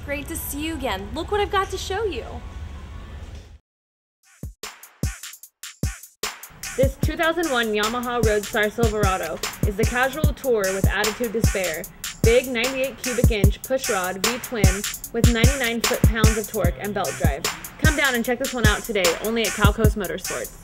great to see you again. Look what I've got to show you. This 2001 Yamaha Roadstar Silverado is the casual tourer with attitude to spare. Big 98 cubic inch pushrod V-twin with 99 foot-pounds of torque and belt drive. Come down and check this one out today, only at Cal Coast Motorsports.